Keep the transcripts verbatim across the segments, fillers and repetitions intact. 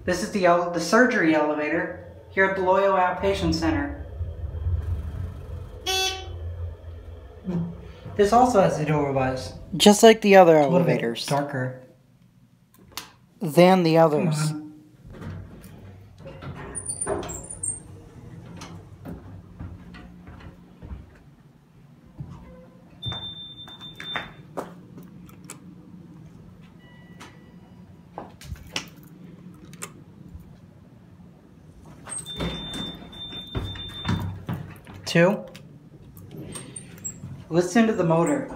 This is the, ele the surgery elevator here at the Loyola Outpatient Center. This also has a door buzz. Just like the other elevators. Darker. Than the others. Two. Listen to the motor.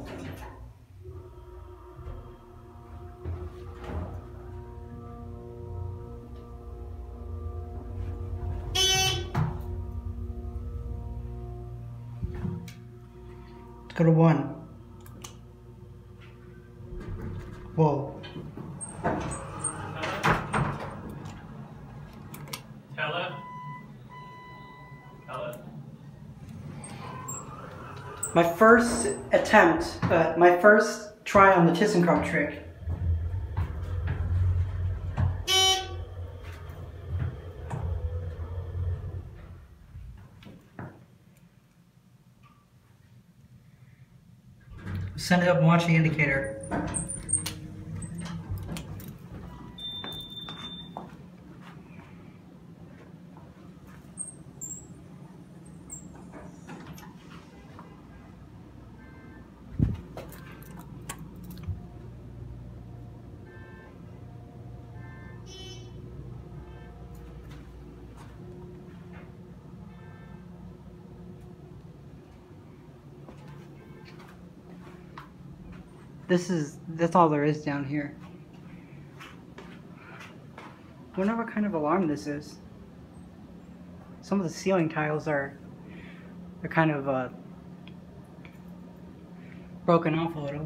Let's go to one. Whoa. Tell it. Tell it. My first attempt, uh, my first try on the Thyssenkrupp trick. Send it up and watch the indicator. This is, that's all there is down here. I wonder what kind of alarm this is. Some of the ceiling tiles are, are kind of uh, broken off a little.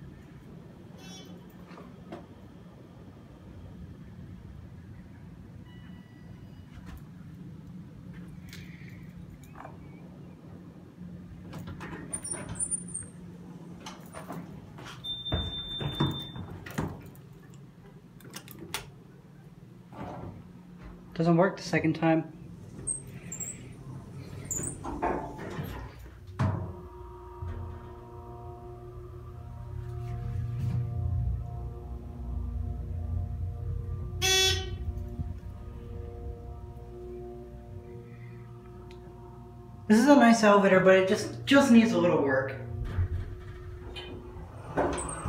Doesn't work the second time. This is a nice elevator, but it just just needs a little work.